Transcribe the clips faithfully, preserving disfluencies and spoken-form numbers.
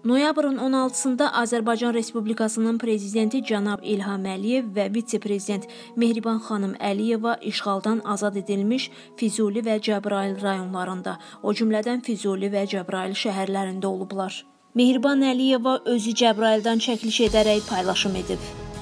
Noyabrın on altısında Azərbaycan Respublikasının prezidenti cənab İlham Əliyev və vitse-prezident Mehriban xanım Əliyeva işğaldan azad edilmiş Füzuli və Cəbrayıl rayonlarında, o cümlədən Füzuli və Cəbrayıl şəhərlərində olublar. Mehriban Əliyeva özü Cəbrayıldan çəkiliş edərək paylaşım edib.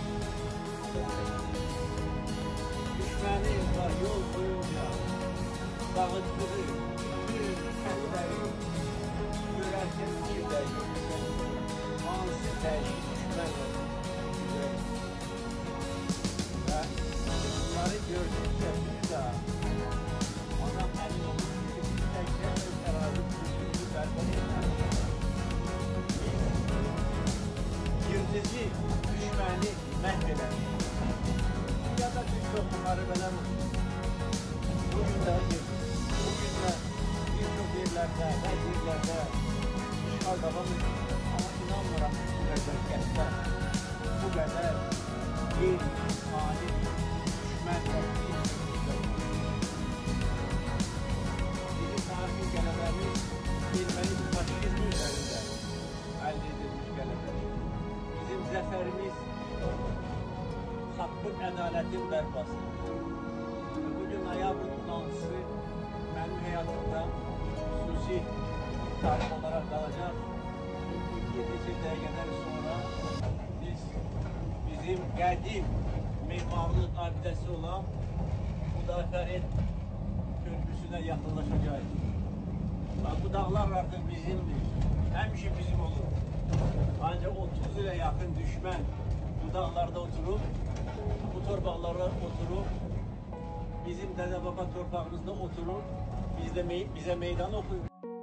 Bizi düşməni məhv edən ya da bir çox müharibələr olsun. Bugün də bugün də bir çox yerlərdə və yerlərdə işğal davam edir. Amma inanmıram bu qədər qəsdə, bu qədər qeyri-insani düşmən və bizim tarixi qələbəmiz erməni faşizmi üzərində əldə edilmiş qələbədir. Bizim zəfərimiz haqqın, ədalətin bərpasıdır. Bugün noyabrın on altısı mənim həyatımda xüsusi tarix olaraq qalacaq. Çünki bir neçə dəqiqədən sonra biz bizim qədim memarlıq abidəsi olan Müdafiəət körpüsünə yaxınlaşacağıq. Bu dağlar artıq bizimdir, həmişə bizim olur. Ancaq otuz ilə yaxın düşmən bu dağlarda oturub, bu torpaqlara oturub, bizim dədə-baba torpağımızda oturub, bizdə me bizə meydan oxuyur.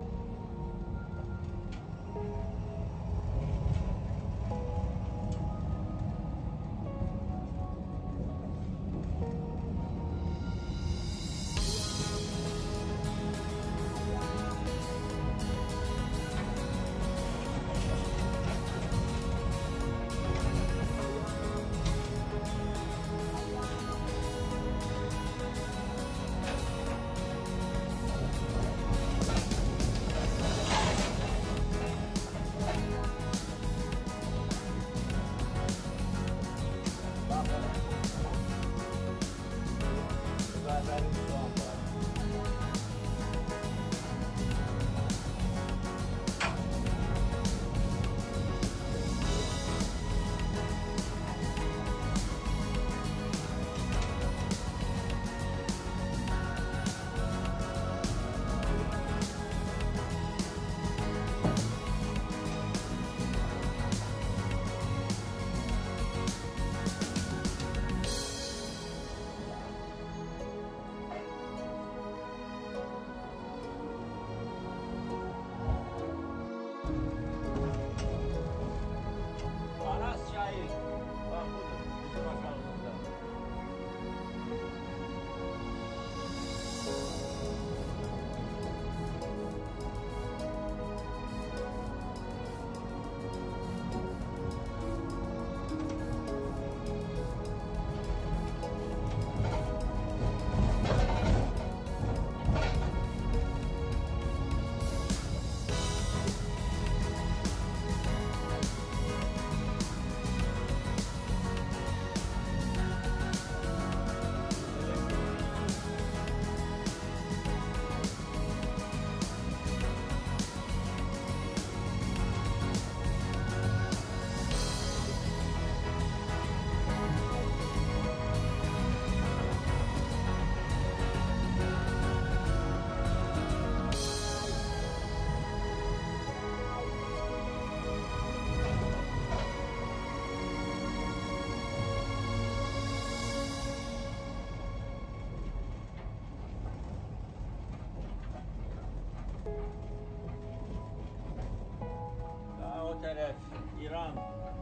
Tərəf İran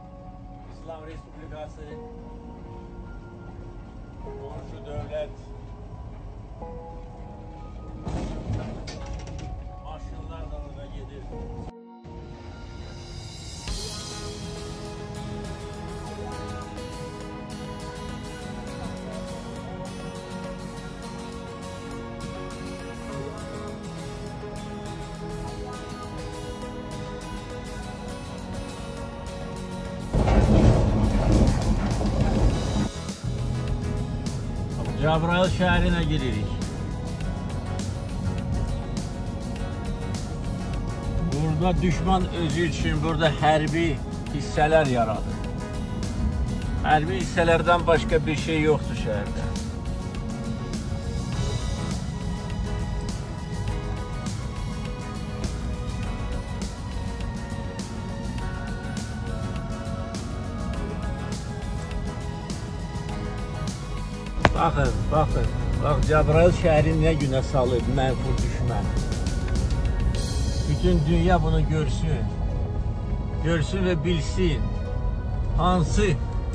İslam Respublikası qonşu dövlət maşınlar da orada gedir. Cəbrayıl şəhərinə giririk. Burada düşman özü üçün burada hərbi hissələr yaradır. Hərbi hissələrdən başqa bir şey yoxdur şəhərdə. Baxın, baxın, bax Cəbrayıl şəhəri nə günə salıb mənfur düşmən. Bütün dünya bunu görsün, görsün və bilsin, hansı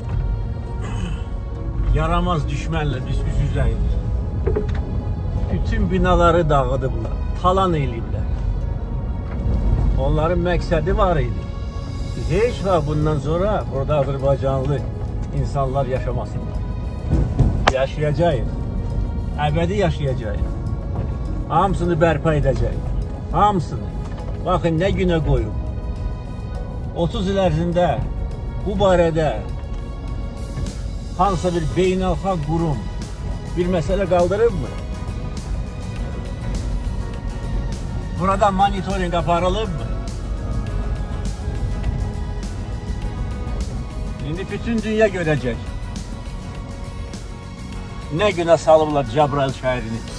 yaramaz düşmənlə biz üz-üzəyik. Bütün binaları dağıdıblar, talan eləyiblər. Onların məqsədi var idi. Heç vaxt bundan sonra burada Azərbaycanlı insanlar yaşamasınlar. Yaşayacağıq, əbədi yaşayacağıq. Hamısını bərpa edəcəyik, hamısını. Baxın, nə günə qoyub. otuz il ərzində bu barədə hansısa bir beynəlxalq qurum bir məsələ qaldırıbmı? Burada monitoring aparılıbmı? İndi bütün dünya görəcək. Nə günə salıblar Cəbrayıl şəhərini.